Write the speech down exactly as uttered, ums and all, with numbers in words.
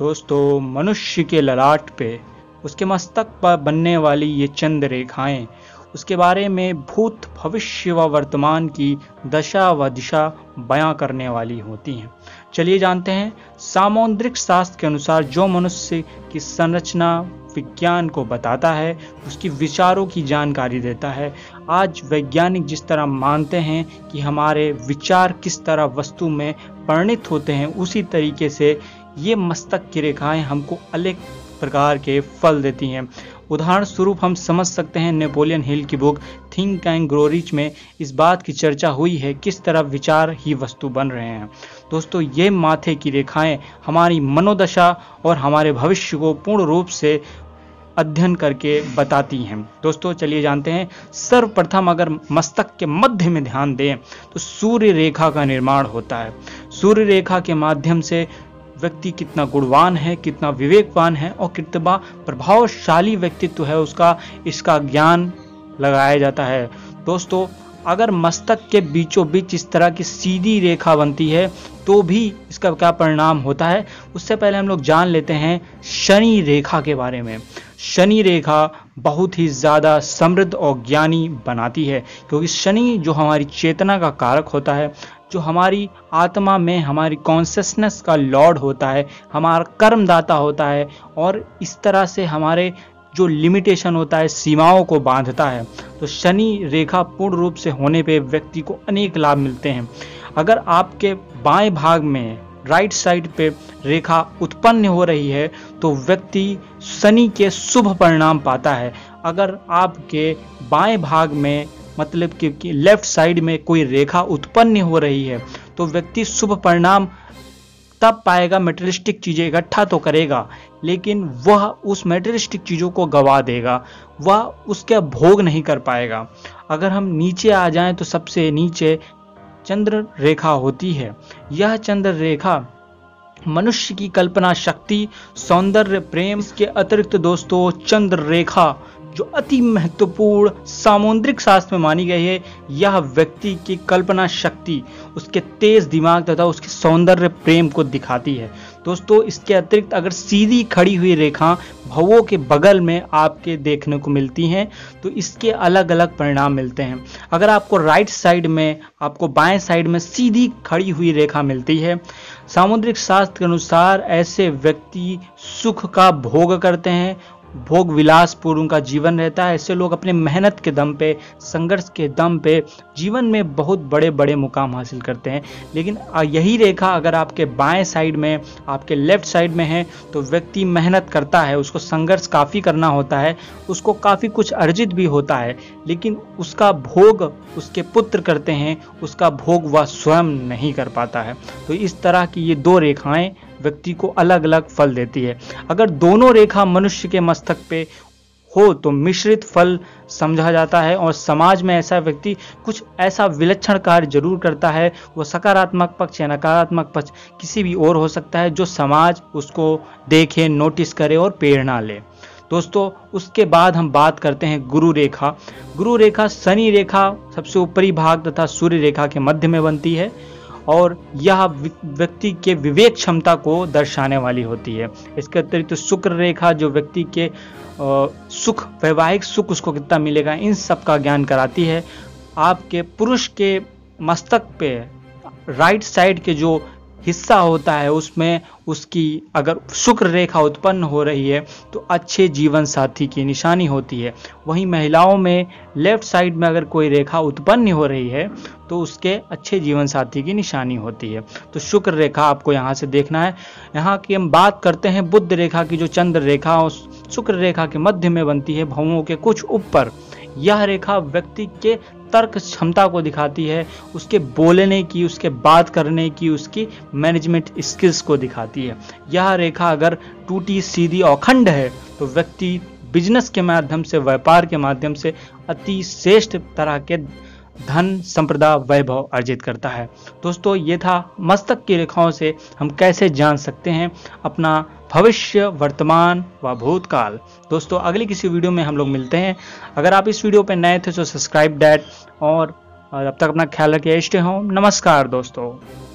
दोस्तों, मनुष्य के ललाट पे उसके मस्तक पर बनने वाली ये चंद रेखाएं उसके बारे में भूत, भविष्य व वर्तमान की दशा व दिशा बयां करने वाली होती हैं। चलिए जानते हैं। सामुद्रिक शास्त्र के अनुसार जो मनुष्य की संरचना विज्ञान को बताता है, उसकी विचारों की जानकारी देता है। आज वैज्ञानिक जिस तरह मानते हैं कि हमारे विचार किस तरह वस्तु में परिणित होते हैं, उसी तरीके से ये मस्तक की रेखाएं हमको अलग प्रकार के फल देती हैं। उदाहरण स्वरूप हम समझ सकते हैं, नेपोलियन हिल की book think and grow rich में इस बात की चर्चा हुई है किस तरह विचार ही वस्तु बन रहे हैं। दोस्तों, ये माथे की रेखाएं हमारी मनोदशा और हमारे भविष्य को पूर्ण रूप से अध्ययन करके बताती हैं। दोस्तों, चलिए जानते हैं। सर्वप्रथम अगर मस्तक के मध्य में ध्यान दें तो सूर्य रेखा का निर्माण होता है। सूर्य रेखा के माध्यम से व्यक्ति कितना गुणवान है, कितना विवेकवान है और कितना प्रभावशाली व्यक्तित्व है, उसका इसका ज्ञान लगाया जाता है। दोस्तों, अगर मस्तक के बीचों बीच इस तरह की सीधी रेखा बनती है तो भी इसका क्या परिणाम होता है, उससे पहले हम लोग जान लेते हैं शनि रेखा के बारे में। शनि रेखा बहुत ही ज़्यादा समृद्ध और ज्ञानी बनाती है, क्योंकि शनि जो हमारी चेतना का कारक होता है, जो हमारी आत्मा में हमारी कॉन्शियसनेस का लॉर्ड होता है, हमारा कर्मदाता होता है और इस तरह से हमारे जो लिमिटेशन होता है, सीमाओं को बांधता है। तो शनि रेखा पूर्ण रूप से होने पे व्यक्ति को अनेक लाभ मिलते हैं। अगर आपके बाएं भाग में राइट साइड पे रेखा उत्पन्न हो रही है तो व्यक्ति शनि के शुभ परिणाम पाता है। अगर आपके बाएं भाग में मतलब कि लेफ्ट साइड में कोई रेखा उत्पन्न हो रही है तो व्यक्ति शुभ परिणाम तब पाएगा। मटेरियलिस्टिक चीजें इकट्ठा तो करेगा, लेकिन वह उस मटेरियलिस्टिक चीजों को गवा देगा, वह उसके भोग नहीं कर पाएगा। अगर हम नीचे आ जाएं तो सबसे नीचे चंद्र रेखा होती है। यह चंद्र रेखा मनुष्य की कल्पना शक्ति, सौंदर्य, प्रेम के अतिरिक्त दोस्तों चंद्र रेखा जो अति महत्वपूर्ण सामुद्रिक शास्त्र में मानी गई है, यह व्यक्ति की कल्पना शक्ति, उसके तेज दिमाग तथा उसके सौंदर्य प्रेम को दिखाती है। दोस्तों, इसके अतिरिक्त अगर सीधी खड़ी हुई रेखा भवों के बगल में आपके देखने को मिलती हैं तो इसके अलग अलग परिणाम मिलते हैं। अगर आपको राइट साइड में, आपको बाएं साइड में सीधी खड़ी हुई रेखा मिलती है, सामुद्रिक शास्त्र के अनुसार ऐसे व्यक्ति सुख का भोग करते हैं, भोग विलास पूर्ण का जीवन रहता है। ऐसे लोग अपने मेहनत के दम पे, संघर्ष के दम पे जीवन में बहुत बड़े बड़े मुकाम हासिल करते हैं। लेकिन यही रेखा अगर आपके बाएं साइड में, आपके लेफ्ट साइड में है तो व्यक्ति मेहनत करता है, उसको संघर्ष काफ़ी करना होता है, उसको काफ़ी कुछ अर्जित भी होता है, लेकिन उसका भोग उसके पुत्र करते हैं, उसका भोग वह स्वयं नहीं कर पाता है। तो इस तरह की ये दो रेखाएं व्यक्ति को अलग अलग फल देती है। अगर दोनों रेखा मनुष्य के मस्तक पे हो तो मिश्रित फल समझा जाता है और समाज में ऐसा व्यक्ति कुछ ऐसा विलक्षण कार्य जरूर करता है। वो सकारात्मक पक्ष या नकारात्मक पक्ष किसी भी और हो सकता है, जो समाज उसको देखे, नोटिस करे और प्रेरणा ले। दोस्तों, उसके बाद हम बात करते हैं गुरु रेखा। गुरु रेखा शनि रेखा सबसे ऊपरी भाग तथा सूर्य रेखा के मध्य में बनती है और यह व्यक्ति के विवेक क्षमता को दर्शाने वाली होती है। इसके अतिरिक्त तो शुक्र रेखा जो व्यक्ति के सुख, वैवाहिक सुख उसको कितना मिलेगा, इन सब का ज्ञान कराती है। आपके पुरुष के मस्तक पे राइट साइड के जो हिस्सा होता है उसमें उसकी अगर शुक्र रेखा उत्पन्न हो रही है तो अच्छे जीवन साथी की निशानी होती है। वहीं महिलाओं में लेफ्ट साइड में अगर कोई रेखा उत्पन्न हो रही है तो उसके अच्छे जीवन साथी की निशानी होती है। तो शुक्र रेखा आपको यहाँ से देखना है। यहाँ की हम बात करते हैं बुध रेखा की, जो चंद्र रेखा उस शुक्र रेखा के मध्य में बनती है, भवों के कुछ ऊपर। यह रेखा व्यक्ति के तर्क क्षमता को दिखाती है, उसके बोलने की, उसके बात करने की, उसकी मैनेजमेंट स्किल्स को दिखाती है। यह रेखा अगर टूटी, सीधी और अखंड है तो व्यक्ति बिजनेस के माध्यम से, व्यापार के माध्यम से अति श्रेष्ठ तरह के धन, संपदा, वैभव अर्जित करता है। दोस्तों, ये था मस्तक की रेखाओं से हम कैसे जान सकते हैं अपना भविष्य, वर्तमान व भूतकाल। दोस्तों, अगली किसी वीडियो में हम लोग मिलते हैं। अगर आप इस वीडियो पर नए थे तो सब्सक्राइब दैट और अब तक अपना ख्याल रखिए। Stay home. नमस्कार दोस्तों।